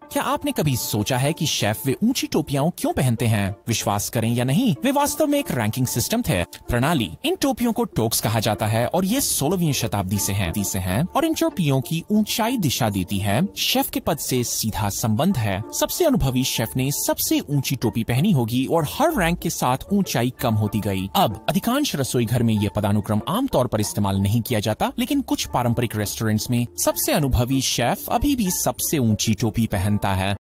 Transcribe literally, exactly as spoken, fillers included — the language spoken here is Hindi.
क्या आपने कभी सोचा है कि शेफ वे ऊंची टोपियां क्यों पहनते हैं? विश्वास करें या नहीं, वे वास्तव में एक रैंकिंग सिस्टम थे, प्रणाली। इन टोपियों को टोक्स कहा जाता है और ये सोलहवीं शताब्दी से हैं, से हैं और इन टोपियों की ऊंचाई दिशा देती है। शेफ के पद से सीधा संबंध है। सबसे अनुभवी शेफ ने सबसे ऊंची टोपी पहनी होगी और हर रैंक के साथ ऊंचाई कम होती गई। अब अधिकांश रसोई घर में ये पदानुक्रम आमतौर पर इस्तेमाल नहीं किया जाता, लेकिन कुछ पारंपरिक रेस्टोरेंट्स में सबसे अनुभवी शेफ अभी भी सबसे ऊंची टोपी पहनता है।